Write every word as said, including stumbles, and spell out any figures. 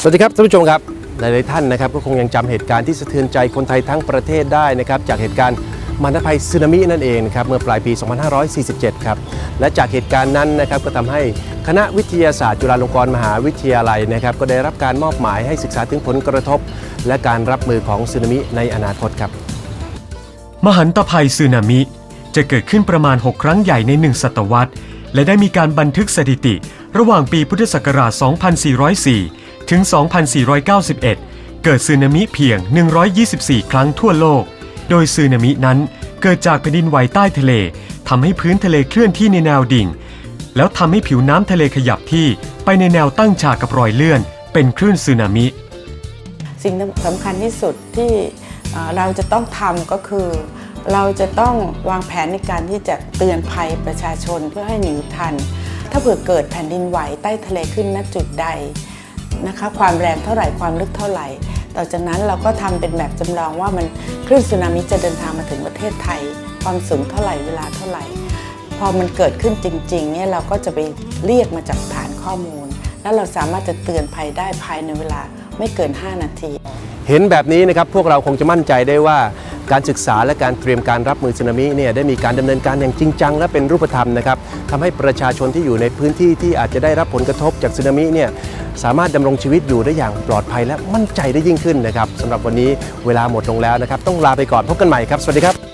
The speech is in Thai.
สวัสดีครับท่านผู้ชมครับหลายๆท่านนะครับก็คงยังจำเหตุการณ์ที่สะเทือนใจคนไทยทั้งประเทศได้นะครับจากเหตุการณ์มหันตภัยสึนามินั่นเองนะครับเมื่อปลายปี สองพันห้าร้อยสี่สิบเจ็ด ครับและจากเหตุการณ์นั้นนะครับก็ทำให้คณะวิทยาศาสตร์จุฬาลงกรณ์มหาวิทยาลัยนะครับก็ได้รับการมอบหมายให้ศึกษาถึงผลกระทบและการรับมือของสึนามิในอนาคตครับมหันตภัยสึนามิจะเกิดขึ้นประมาณหกครั้งใหญ่ในหนึ่งศตวรรษและได้มีการบันทึกสถิติระหว่างปีพุทธศักราช สองพันสี่ร้อยสี่ ถึง สองพันสี่ร้อยเก้าสิบเอ็ด เกิดสึนามิเพียง หนึ่งร้อยยี่สิบสี่ ครั้งทั่วโลก โดยสึนามินั้นเกิดจากแผ่นดินไหวใต้ทะเลทำให้พื้นทะเลเคลื่อนที่ในแนวดิ่งแล้วทำให้ผิวน้ำทะเลขยับที่ไปในแนวตั้งฉากกับรอยเลื่อนเป็นคลื่นสึนามิสิ่งสำคัญที่สุดที่เราจะต้องทำก็คือเราจะต้องวางแผนในการที่จะเตือนภัยประชาชนเพื่อให้หนีทันถ้าเผื่อเกิดแผ่นดินไหวใต้ทะเลขึ้นณจุดใดนะคะความแรงเท่าไหร่ความลึกเท่าไหร่ต่อจากนั้นเราก็ทำเป็นแบบจำลองว่ามันคลื่นสึนามิจะเดินทางมาถึงประเทศไทยความสูงเท่าไหร่เวลาเท่าไหร่พอมันเกิดขึ้นจริงๆเนี่ยเราก็จะไปเรียกมาจากฐานข้อมูลแล้วเราสามารถจะเตือนภัยได้ภายในเวลาไม่เกินห้านาทีเห็นแบบนี้นะครับพวกเราคงจะมั่นใจได้ว่าการศึกษาและการเตรียมการรับมือสึนามิเนี่ยได้มีการดำเนินการอย่างจริงจังและเป็นรูปธรรมนะครับทำให้ประชาชนที่อยู่ในพื้นที่ที่อาจจะได้รับผลกระทบจากสึนามิเนี่ยสามารถดำรงชีวิตอยู่ได้อย่างปลอดภัยและมั่นใจได้ยิ่งขึ้นนะครับสำหรับวันนี้เวลาหมดลงแล้วนะครับต้องลาไปก่อนพบกันใหม่ครับสวัสดีครับ